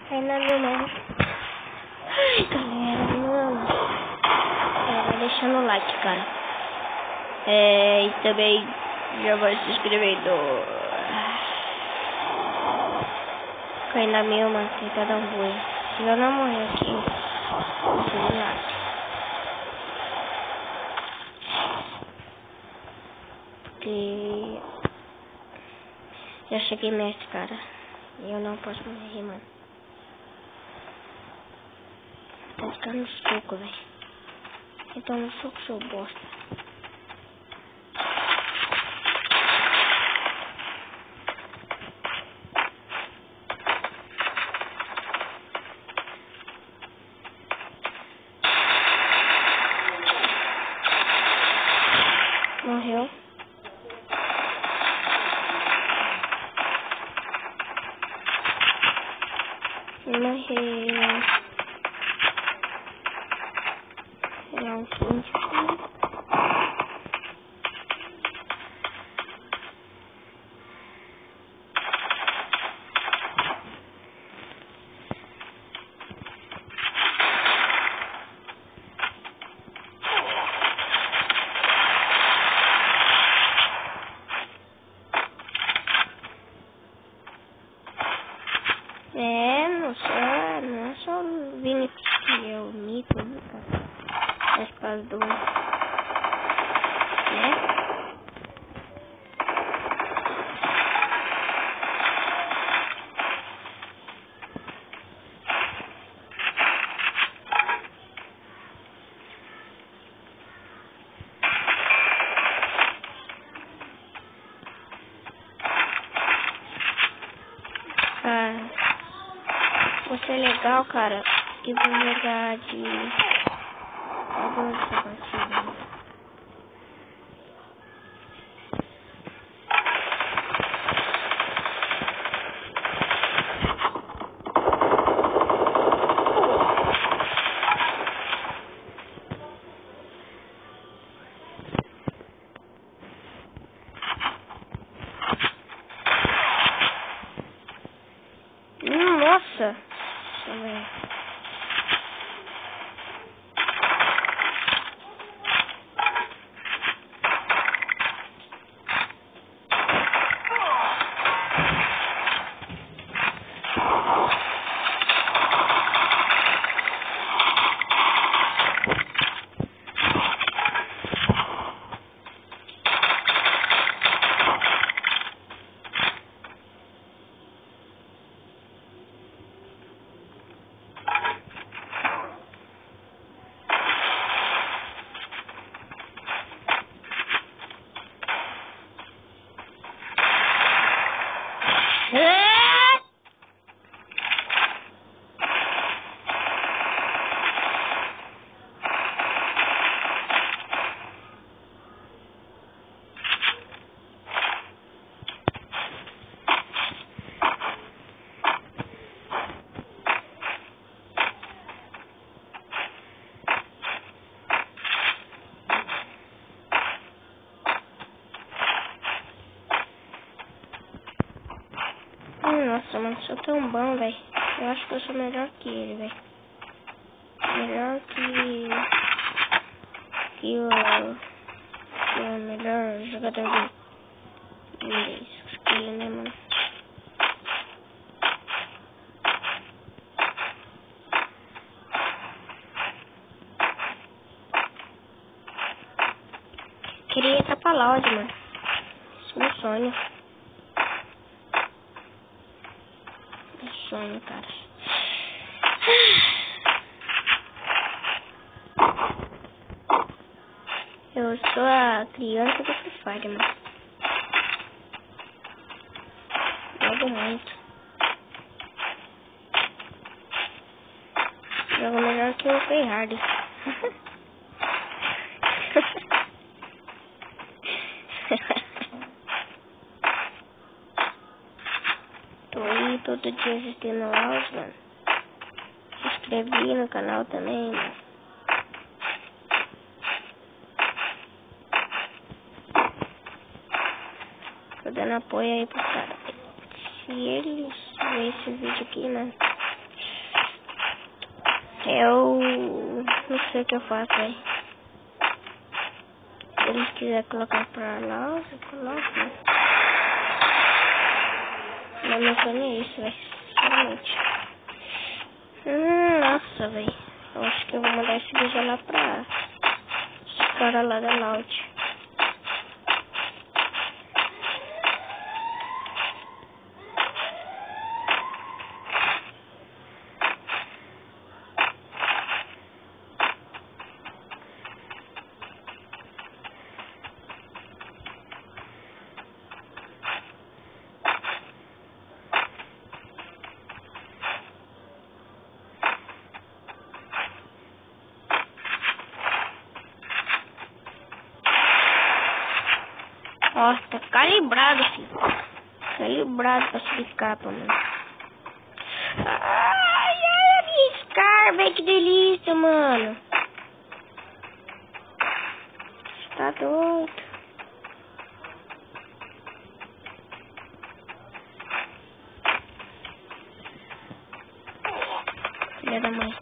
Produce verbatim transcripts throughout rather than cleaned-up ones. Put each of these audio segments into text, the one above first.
Aí na minha mão. Ai, galera, mano. É, vai deixando o like, cara. É, e também já vai se inscrevendo. Cai na minha, mano. Tenta dar um boi. Se eu não morrer aqui, não sei nada. Porque já cheguei mestre, cara. E eu não posso morrer, mano. Tá ficando no soco, velho. Então no soco, seu bosta. Morreu. Morreu. Não, gente. É, não só, não é só o Vini que é o mico, né, cara? Mas por causa do... né? Ah, você é legal, cara, que vou jogar de... Eu gosto dessa partida. Nossa! Nossa, mano, sou tão bom, velho. Eu acho que eu sou melhor que ele, velho. Melhor que... Que o... Que o melhor jogador de... inglês. Acho que ele, né, mano? Queria ir pra Loud, mano. Esse é meu sonho. Meu sonho, cara. Eu sou a criança do Free Fire, mano. Jogo muito. Jogo melhor que o Free Hard. Tô aí todo dia assistindo aula, mano. Se inscrevi no canal também, mano. Tô dando apoio aí pro cara. Se eles verem esse vídeo aqui, né? Eu não sei o que eu faço, velho. Se eles quiserem colocar pra lá, eu coloco, né? Mas não foi nem isso, velho. Sinceramente. Hum, nossa, velho. Eu acho que eu vou mandar esse vídeo lá pra os caras lá da Loud. Ó, tá calibrado, filho. Calibrado pra subir capa, mano. Ai, ai, a minha Scar, velho, que delícia, mano. Você tá doido. Filha da mãe.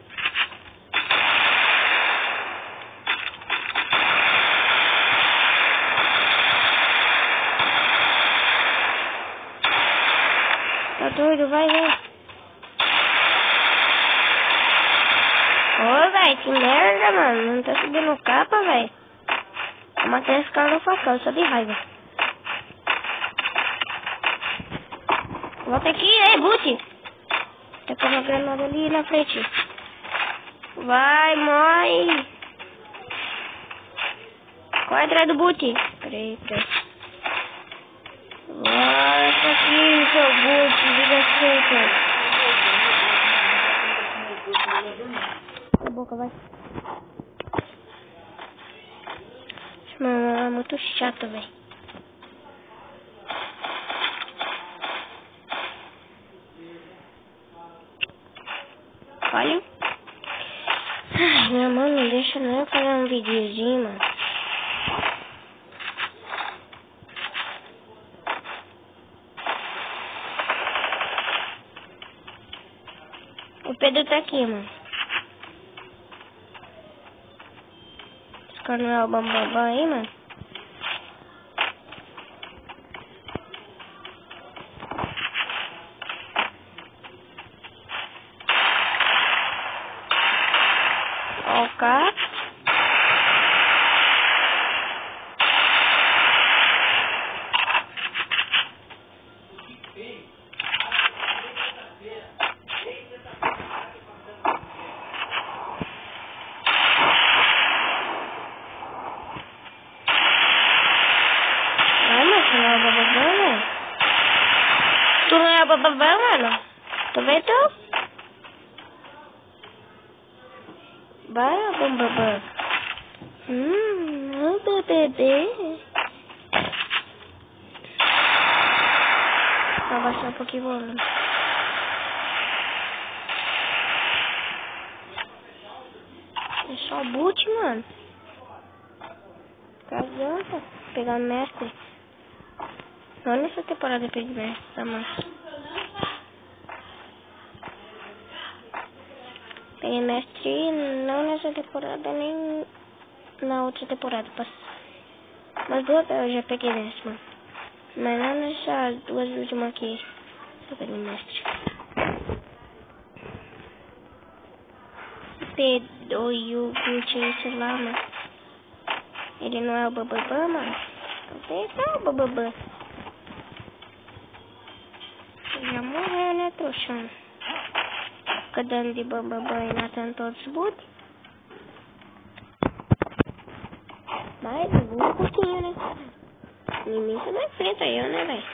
Tá doido, vai, vai. Ô, velho, que merda, mano. Não tá subindo capa, velho. Eu matei esse cara no facão, só de raiva. Volta aqui, ei, Boot. Tá com uma granada ali na frente. Vai, mãe. Corre atrás do Boot. Peraí, peraí. Volta aqui, seu Boot. Diga assim, cala a boca, vai. Mano, é muito chato, velho. Olha. Ai, minha mãe não deixa nem eu fazer um videozinho, mano. O Pedro tá aqui, mano. Esse cara não é o Bambambam aí, mano? Ó o cara. Tu não é o Bambambam, mano? Tu vem tu? Vai, o Bambambam. Hum, o bebê. Vou abaixar um pouquinho o volume. É só o boot, mano. Tá adianta pegar o mestre. Não nessa temporada eu peguei mestre, tá, mano? Peguei mestre não nessa temporada, nem na outra temporada. Mas duas eu já peguei mestre, mano. Mas não nessas duas últimas aqui. Eu peguei mestre. Pedro e o Gucci, sei lá, mano. Ele não é o Bambambam, mano? Esse é o Bambambam. Ele já morreu, né, trouxão? Fica dando de Bambambam e matando todos os boot. Mas um pouquinho, né? Ninguém se não enfrenta eu, né, velho?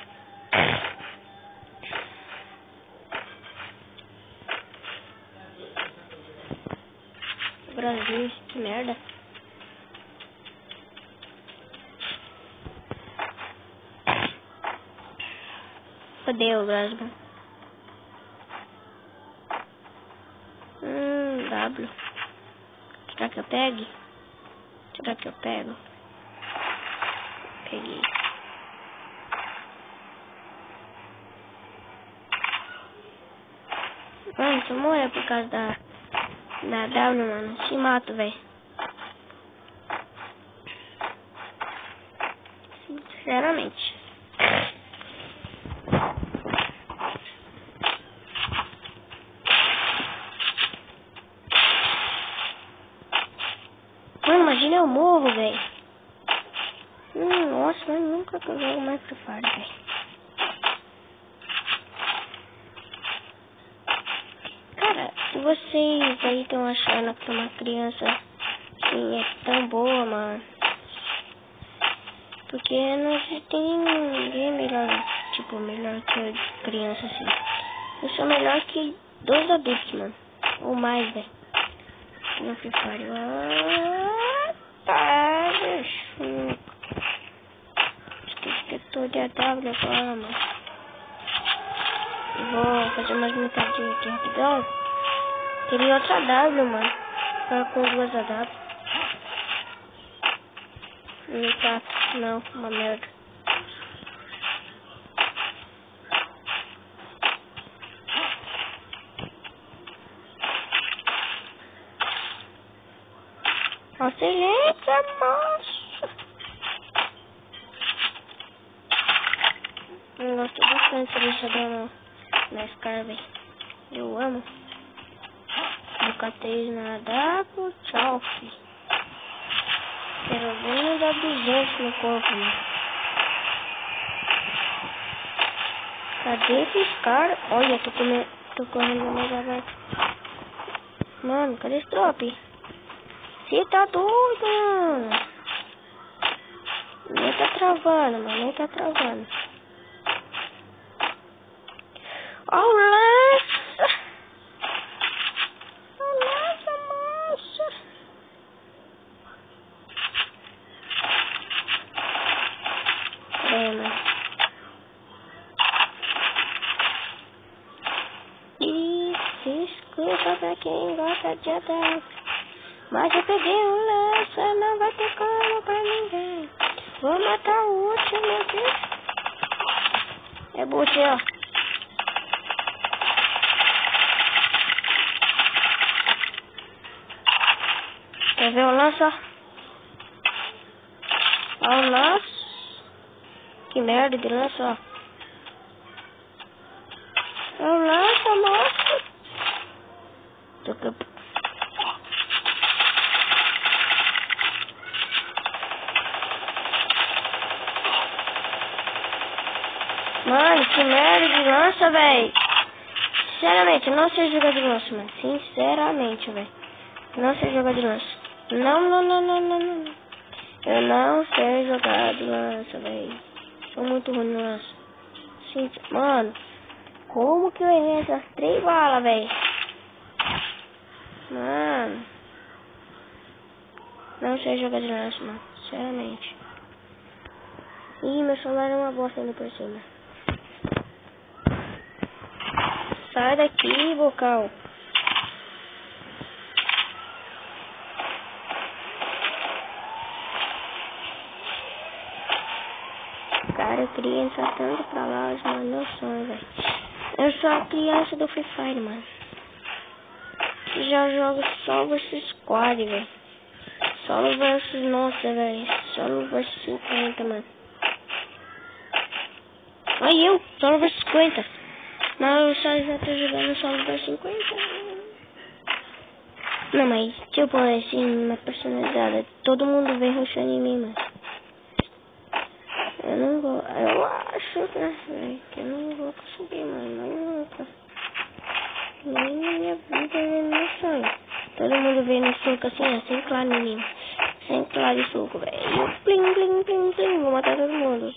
Brasil, que merda. Cadê o Gasman? Hum, W. Será que eu pego? Será que eu pego? Peguei. Mano, você morreu por causa da Na W, mano. Se mata, velho. Sinceramente. Mano, imagina eu morro, velho. Hum, nossa, mas nunca que eu jogo mais Free Fire, velho. Cara, se vocês aí estão achando que uma criança assim é tão boa, mano. Porque não tem ninguém melhor, tipo, melhor que eu de criança assim. Eu sou melhor que dois adultos, mano. Ou mais, velho. No Free Fire. Ah, tá, deixa. Esqueci que eu tô de A W agora, mano. Vou fazer umas metadinhas aqui rapidão. Queria outra W, mano. Ficar com duas A W. Não tá, não, uma merda. Excelência, moça. Eu gosto bastante dessa dona na Scar, velho. Eu amo. Eu catei na W, tchau, filho. Quero ver dar duzentos no corpo, mano. Cadê esses caras? Olha, tô, come... tô correndo mais aberto. Mano, cadê esse drop? Você tá doido, mano. Nem tá travando, mano. Nem tá travando. Ó o lança. Ó o lança, moça. É, mano. E desculpa pra quem gosta de andar. Mas eu peguei um lança, não vai ter como pra ninguém. Vou matar o último aqui. É bote, ó. Quer ver o lança? Ó o lança. Que merda de lança, ó. É o lança, moça. Tô que... Mano, que merda de lança, velho. Sinceramente, eu não sei jogar de lança, mano. Sinceramente, velho. Não sei jogar de lança. Não, não, não, não, não, não. Eu não sei jogar de lança, velho. Sou muito ruim no lança. Sim, mano, como que eu errei essas três balas, velho? Mano. Não sei jogar de lança, mano. Sinceramente. Ih, meu celular é uma bosta ainda por cima. Sai daqui, bocal. Cara, eu queria entrar tanto pra lá, mas mano, meu sonho, velho. Eu sou a criança do Free Fire, mano. Já jogo só versus squad, velho. Solo versus, nossa, velho. Solo versus cinquenta, mano. Olha eu, solo versus cinquenta. Mas eu só já tô jogando solo versus cinquenta. Não, mas tipo assim, uma personalidade. Todo mundo vem rushando em mim, mano. Eu não vou, eu acho, né, velho, que eu não vou conseguir, mano, nunca. Nem na minha vida, nem no meu sonho. Todo mundo vem no soco assim, ó, sem claro em mim. Sem claro de soco, velho. Eu plim, plim, plim, plim, vou matar todo mundo.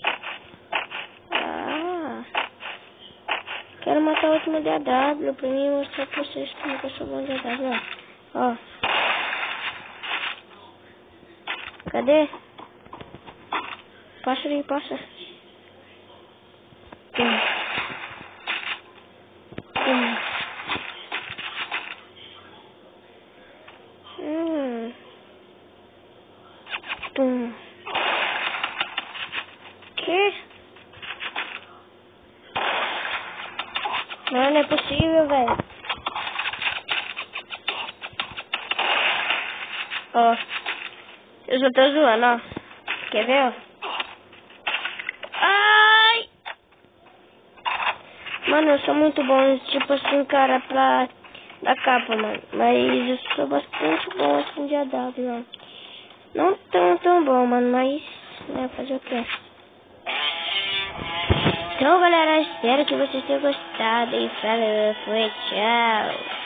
Ah. Quero matar o último D A W pra mim mostrar pra vocês como que eu sou bom de A W, ó. Ó. Cadê? Passa ali, passa. Tum. Tum. Hum. Tum. Que? Não, não é possível, velho. Ó. Eu só tô zoando, ó. Quer ver, ó? Ai! Mano, eu sou muito bom, tipo assim, cara, pra... da capa, mano. Mas eu sou bastante bom, assim, de A W, mano. Não tão, tão bom, mano, mas... né, fazer o quê? Então, galera, espero que vocês tenham gostado. E falou, foi, tchau.